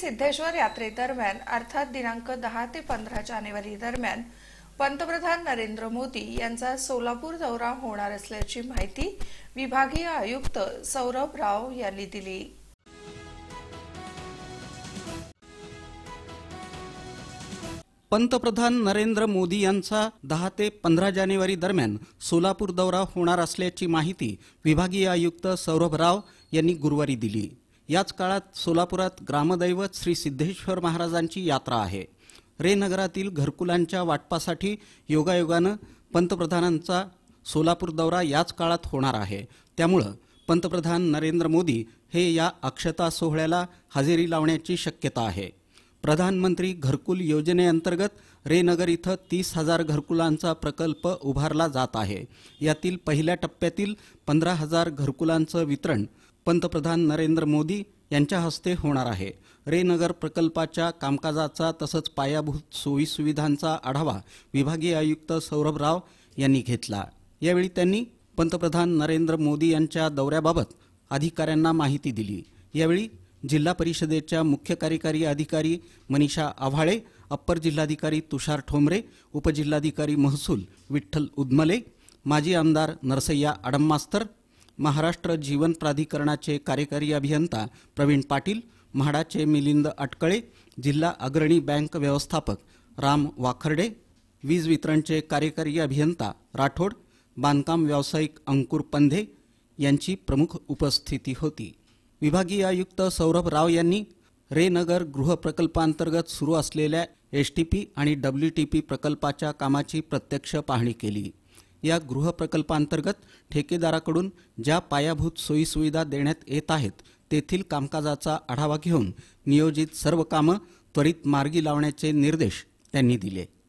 सिद्धेश्वर यात्रेदरम्यान अर्थात दिनांक 10 ते 15 जानेवारी दरम्यान पंतप्रधान नरेंद्र मोदी यांचा सोलापूर दौरा होणार असल्याची माहिती विभागीय आयुक्त सौरभ राव यांनी दिली। पंतप्रधान नरेंद्र मोदी यांचा 10 ते 15 जानेवारी दरम्यान सोलापूर दौरा होणार असल्याची माहिती विभागीय आयुक्त सौरभ राव यांनी गुरुवारी दिली। याच काळात सोलापुरात ग्रामदैवत श्री सिद्धेश्वर महाराजांची यात्रा आहे। रे नगरातील घरकुलांच्या वाटपासाठी योगायोगानं पंतप्रधानांचा सोलापूर दौरा याच काळात होणार आहे। त्यामुळे पंतप्रधान नरेंद्र मोदी हे या अक्षता सोहळ्याला हजेरी लावण्याची शक्यता आहे। प्रधानमंत्री घरकुल योजनेअंतर्गत रे नगर इथं 30,000 घरकुलांचा प्रकल्प उभारला जात आहे। यातील पहिल्या टप्प्यातील 15,000 घरकुलांचं वितरण पंतप्रधान नरेंद्र मोदी यांच्या हस्ते होणार आहे। रे नगर प्रकल्पाच्या कामकाजाचा तसंच पायाभूत सोयी सुविधांचा आढावा विभागीय आयुक्त सौरभ राव यांनी घेतला। यावेळी त्यांनी पंतप्रधान नरेंद्र मोदी यांच्या दौऱ्याबाबत अधिकाऱ्यांना माहिती दिली। यावेळी जिल्हा परिषदेच्या मुख्य कार्यकारी अधिकारी मनीषा आव्हाळे, अप्पर जिल्हाधिकारी तुषार ठोंबरे, उपजिल्हाधिकारी महसूल विठ्ठल उदमले, माजी आमदार नरसय्या आडममास्तर, महाराष्ट्र जीवन प्राधिकरणाचे कार्यकारी अभियंता प्रवीण पाटील, म्हाडाचे मिलिंद अटकळे, जिल्हा अग्रणी बँक व्यवस्थापक राम वाखर्डे, वीज वितरणचे कार्यकारी अभियंता राठोड, बांधकाम व्यावसायिक अंकुर पंधे यांची प्रमुख उपस्थिती होती। विभागीय आयुक्त सौरभ राव यांनी रे नगर गृह प्रकल्पांतर्गत सुरू असलेल्या एसटीपी आणि डब्ल्यूटीपी प्रकल्पाच्या कामाची प्रत्यक्ष पाहणी केली। या गृह प्रकल्पांतर्गत ठेकेदाराकडून ज्या पायाभूत सोयी सुविधा देण्यात येत आहेत तेथील कामकाजाचा आढावा घेऊन नियोजित सर्व कामं त्वरित मार्गी लावण्याचे निर्देश त्यांनी दिले।